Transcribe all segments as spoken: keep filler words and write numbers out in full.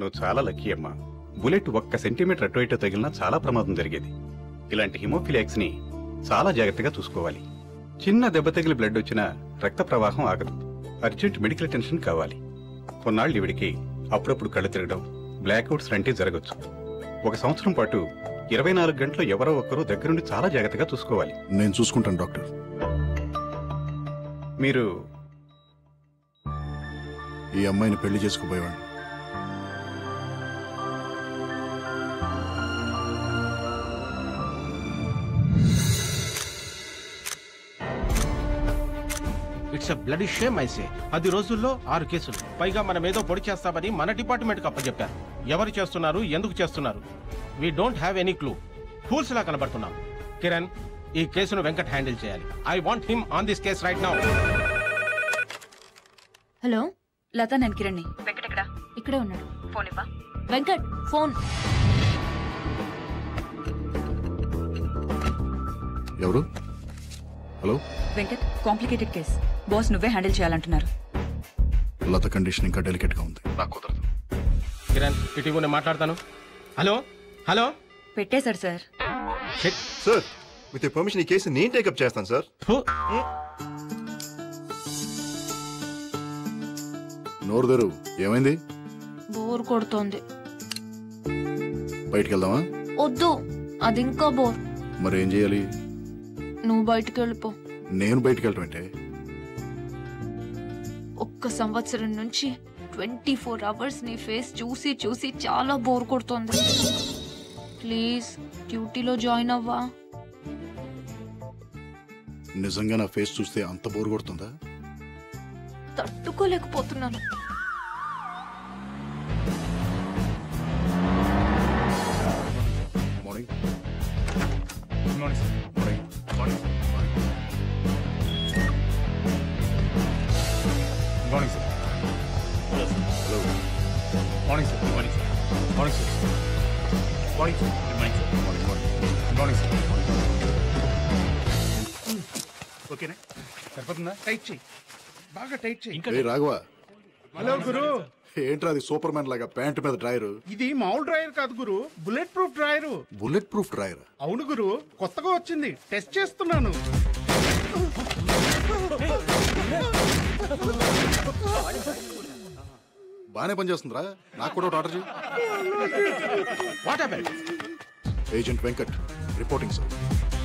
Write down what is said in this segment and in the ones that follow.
నువ్వు చాలా లక్కీ అమ్మా. బుల్లెట్ ఒక్క సెంటీమీటర్ అటు ఇటు తగిలినా చాలా ప్రమాదం జరిగేది. ఇలాంటి హిమోఫిలియాక్స్ ని చాలా జాగ్రత్తగా చూసుకోవాలి. చిన్న దెబ్బ తగిలి బ్లడ్ వచ్చినా రక్త ప్రవాహం ఆగదు. అర్జెంట్ మెడికల్ అటెన్షన్ కావాలి. కొన్నాళ్ళు ఇవిడికి అప్పుడప్పుడు కళ్ళు తిరగడం, బ్లాక్అవుట్స్ లాంటివి జరగచ్చు. ఒక సంవత్సరం పాటు ఇరవై నాలుగు గంటలు ఎవరో ఒకరు దగ్గరుండి చాలా జాగ్రత్తగా చూసుకోవాలి. నేను చూసుకుంటాను డాక్టర్. మీరు ఈ అమ్మాయిని పెళ్లి చేసుకుపోయేవాడిని. It's a bloody shame I say. పది రోజుల్లో ఆరు కేసులు, పైగా మనం ఏదో పొడి చేస్తామని మన డిపార్ట్మెంట్ కి అప్పచెప్పారు. ఎవరు చేస్తున్నారు, ఎందుకు చేస్తున్నారు? We don't have any clue. Fools లా కనబడుతున్నాం. కిరణ్, ఈ కేసును వెంకట్ హ్యాండిల్ చేయాలి. I want him on this case right now. Hello Lata, నేను కిరణ్. వెంకట్ ఎక్కడ? ఇక్కడే ఉన్నాడు. ఫోన్ ఇవ్వా. వెంకట్ ఫోన్. ఎవరు? Hello Venkat, complicated case. Boss నువ్వే హ్యాండిల్ చేయాలంటున్నారు. లత కండిషన్ ఇంకా డెలికేట్ గా ఉంది, నాకు కుదరదు. కిరణ్, ఇటీవల నేను మాట్లాడతాను. Hello hello. పెట్టేశారు సార్. సార్, విత్ పర్మిషన్ ఈ కేసు నేను టేకప్ చేస్తాను సార్. నోరు తెరు. ఏమైంది? బోర్ కొడుతోంది. బయటికి వెళ్దామా? వద్దు, అది ఇంకా బోర్. మరి ఏం చేయాలి? నువ్వు బయటికి వెళ్ళిపో. నేను బయటికి వెళ్ళటం అంటే? ఒక్క సంవత్సరం నుంచి ట్వంటీ ఫోర్ అవర్స్ నీ ఫేస్ చూసి చూసి చాలా బోర్ కొడుతోంది. ప్లీజ్ డ్యూటీలో జాయిన్ అవ్వా. నిజంగా నా ఫేస్ చూస్తే అంత బోర్ కొడుతుందా? తట్టుకోలేకపోతున్నాను. Morning. Good morning sir. Morning. Morning good morning sir. Hello. Morning sir. Good morning sir. Morning sir. Morning sir. Good morning sir. Morning morning good morning sir. ఓకేనా? సరిపోతుందా? టైట్ చేయి, బాగా టైట్ చేయి. ఏ రాఘవా. హలో గురు. ఏంట్రా అది సూపర్ మ్యాన్ లాగా ప్యాంట్ మీద డ్రాయరు? ఇది మామూలు డ్రాయర్ కాదు గురు, bullet proof drawer. Bullet proof drawer? అవును గురు, కొత్తగా వచ్చింది, టెస్ట్ చేస్తున్నాను. బానే పనిచేస్తుందిరా. నాకు కూడా ఆర్డర్ చేయి. What happened? Agent Venkat reporting sir.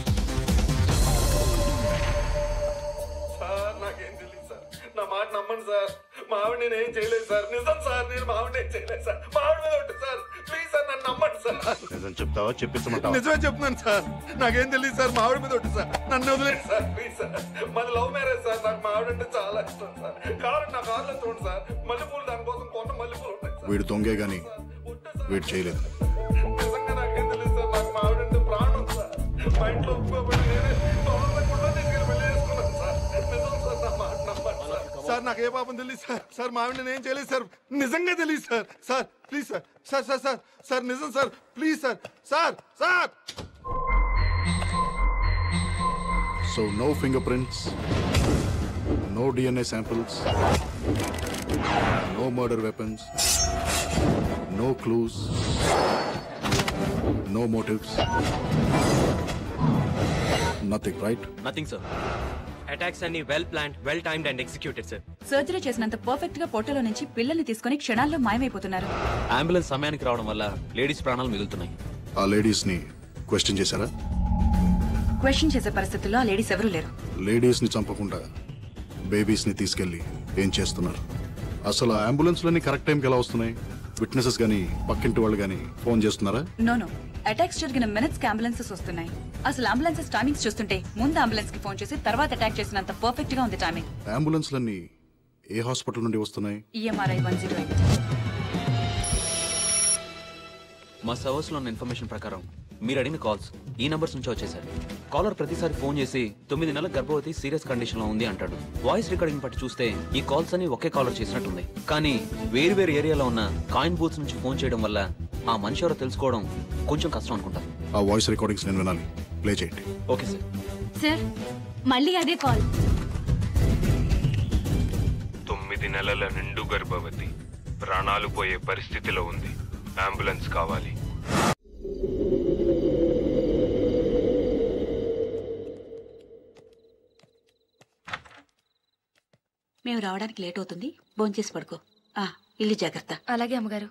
Sir నాకేం తెలియదు సార్, నా మాట నమ్మండి సార్. మా ఆవిడ నేను ఏం చేయలేదు సార్. నిజం సార్, నేను మా ఆవిడ ఏం చేయలేదు సార్. మా ఆవిడ మీద ఉంటుంది సార్. ప్లీజ్ సార్ నన్ను నమ్మండి సార్. నిజం చెప్తావా చెప్పిస్తామంటావా? నిజమే చెప్తున్నాను సార్, నాకేం తెలియదు సార్. మా ఆవిడ మీద ఉంటుంది సార్, నన్ను వదిలేదు సార్. ప్లీజ్ సార్, మాది లవ్ మ్యారేజ్ సార్. నాకు మా ఆవిడ అంటే చాలా ఇష్టం సార్. కావాలంటే నా కార్లో చూడండి సార్, మల్లెపూలు దానికోసం కొన్న మల్లెపూలు ఉంటాయి సార్. వీడు దొంగే గాని వీడు చేయలేదు. నిజంగా నాకేం తెలియదు సార్. నాకు మా ఆవిడ అంటే ప్రాణం సార్. మా ఇంట్లో ఒప్పుకోబడి నేనే తొందరగా తీసుకెళ్ళి పెళ్లి చేసుకున్నాను సార్. నిజం సార్, నా మాట నమ్మండి సార్. సార్ నాకు ఏ పాపం తెలియదు సార్. సార్ మా ఆవిడ నేను చేయలేదు సార్, నిజంగా తెలియదు sir. Sir please sir. Sir sir sir sir నిజం sir. Please sir. Sir sir So no fingerprints, no D N A samples, no murder weapons, no clues, no motives, nothing, right? Nothing, sir. Attacks are well planned, well timed and executed, sir. Surgery చేసినంత perfect గా పొట్టలో నుంచి పిల్లల్ని తీసుకుని క్షణాల్లో మాయమైపోతున్నారు. Ambulance సమయానికి రావడం వల్ల లేడీస్ ప్రాణాలు మిగులుతున్నాయి. ఆ లేడీస్ ని క్వశ్చన్ చేశారా? క్వశ్చన్ చేసే పరిస్థితుల్లో ఆ లేడీస్ ఎవరూ లేరు. లేడీస్ ని చంపకుండా బేబీస్ ని తీసుకెళ్లి ఏం చేస్తున్నారు? అసలు ఆ అంబులెన్స్ లన్నీ కరెక్ట్ టైంకి ఎలా వస్తున్నాయి? విట్నెసెస్ గానీ పక్కింటి వాళ్ళు గానీ ఫోన్ చేస్తున్నారా? నో నో, అటాక్స్ జరిగిన మినిట్స్ కి అంబులెన్సెస్ వస్తున్నాయి. అసలు అంబులెన్సెస్ టైమింగ్స్ చూస్తుంటే ముందు అంబులెన్స్ కి ఫోన్ చేసి తర్వాత అటాక్ చేసినంత పర్ఫెక్ట్ గా ఉంది టైమింగ్. అంబులెన్స్ లన్నీ ఏ హాస్పిటల్ నుండి వస్తున్నాయి? EMRI one zero eight. మా సర్వర్స్ లో ఉన్న ఇన్ఫర్మేషన్ ప్రకారం మీరు అడిగిన కాల్స్ ఈ నంబర్స్ నుంచి వచ్చేసారు. కాలర్ ప్రతిసారి ఫోన్ చేసి తొమ్మిది నెలల గర్భవతి సీరియస్ కండిషన్ లో ఉంది అంటాడు. వాయిస్ రికార్డింగ్ బట్టి చూస్తే ఈ కాల్స్ అని ఒకే కాలర్ చేసినట్టుంది. కానీ వేరు వేరు ఏరియాలో ఉన్న కాయిన్ బూత్స్ నుంచి ఫోన్ చేయడం వల్ల ఆ మనిషి ఎవరో తెలుసుకోవడం కొంచెం కష్టం అనుకుంటా. ఆ వాయిస్ రికార్డింగ్స్ నేను వినాలి, ప్లే చేయండి. Okay sir. సార్ మళ్ళీ అదే కాల్. తొమ్మిది నెలల నిండు గర్భవతి ప్రాణాలు పోయే పరిస్థితిలో ఉంది. అంబులెన్స్ కావాలి. మేము రావడానికి లేట్ అవుతుంది, భోంచేసి పడుకో. ఇల్లు జాగ్రత్త. అలాగే అమ్మగారు.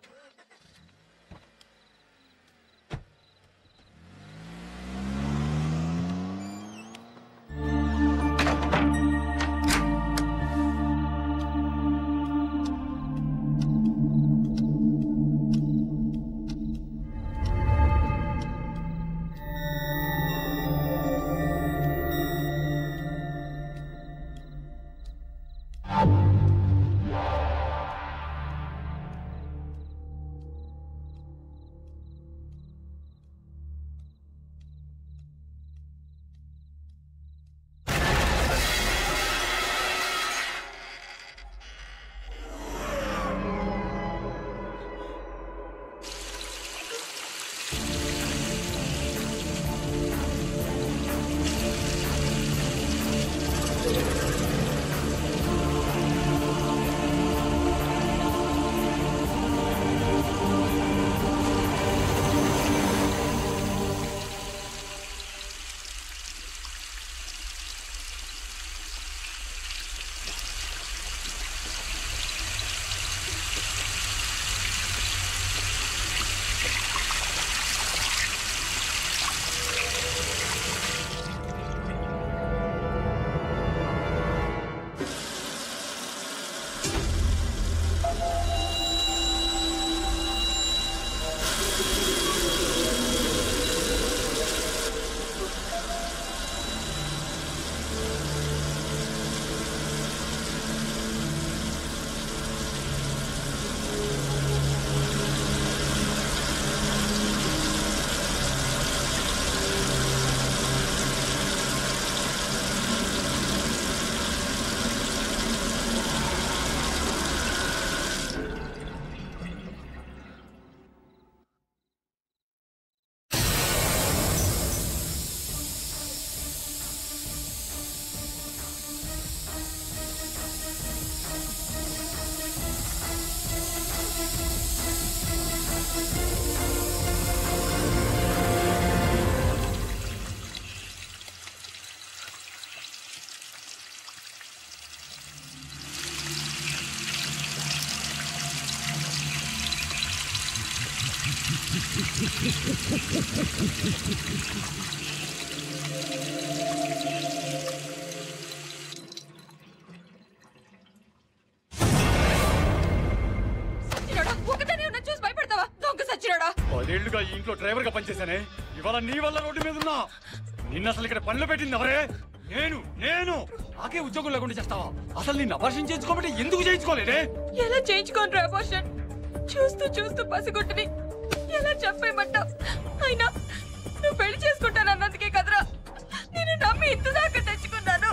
పదేళ్లుగా ఈ ఇంట్లో డ్రైవర్ గా పనిచేశానే, ఇవాళ నీ వల్ల రోడ్డు మీద ఉన్నా. నిన్న అసలు ఇక్కడ పనులు పెట్టింది ఎవరే? నేను నేను నాకే ఉద్యోగం లేకుండా చేస్తావా? అసలు నిన్ను అబార్షన్ చేయించుకోమంటే ఎందుకు చేయించుకోలేదే? ఎలా చేయించుకోండి అబార్షన్? చూస్తూ చూస్తూ పసిగొట్టుని ఎలా చెప్పేయమంటావు? అయినా నువ్వు పెళ్లి చేసుకుంటానన్నందుకే కదరా నేను నమ్మి ఇంత దాకా తెచ్చుకున్నాను.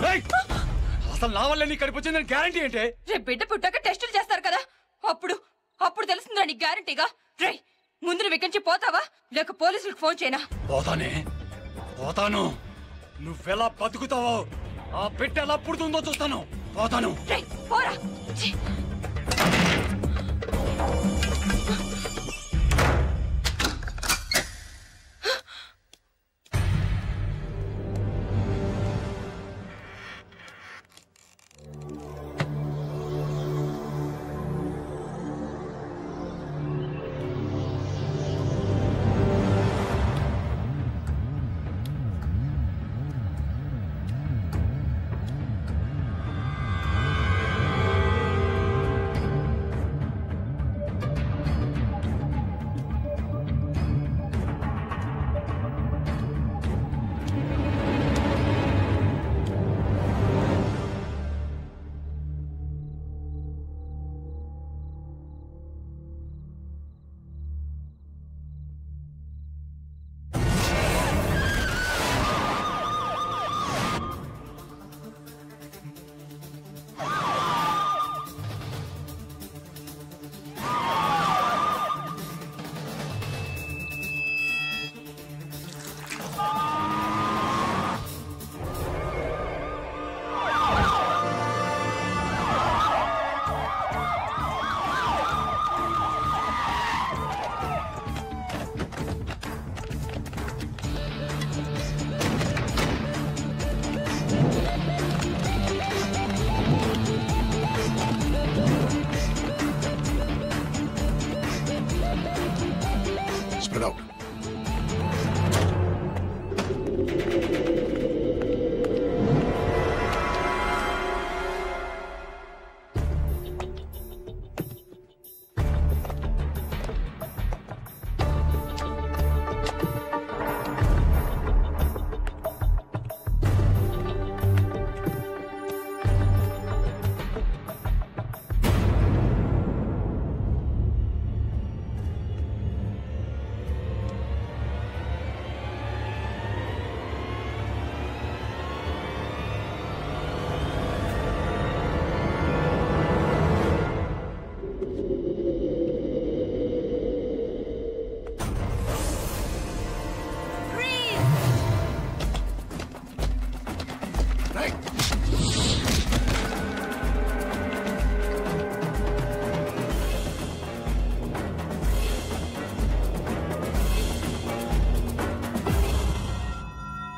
అసలు నా వల్ల నీ కడుపు వచ్చిందని గ్యారంటీ ఏంటే? రేపు బిడ్డ పుట్టాక టెస్టులు చేస్తారు కదా, అప్పుడు అప్పుడు తెలుస్తుందా నీ గ్యారంటీగా? రే ముందు నువ్వు ఇక్కడి నుంచి పోతావా లేక పోలీసులకు ఫోన్ చేయనా? పోతానే పోతాను. నువ్వెలా బతుకుతావో, ఆ బిడ్డ ఎలా పుడుతుందో చూస్తాను. పోతాను. పోరా.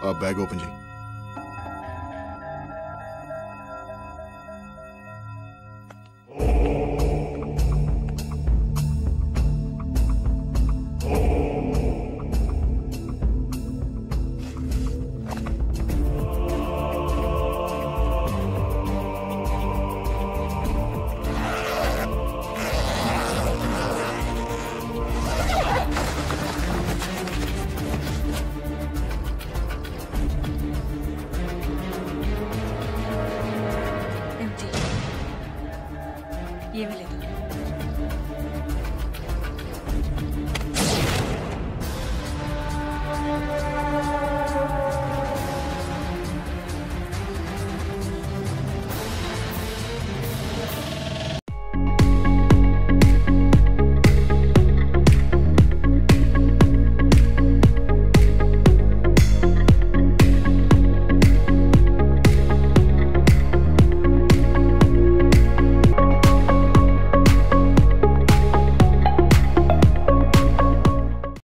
ఆ బ్యాగ్ ఓపెన్ చేయి.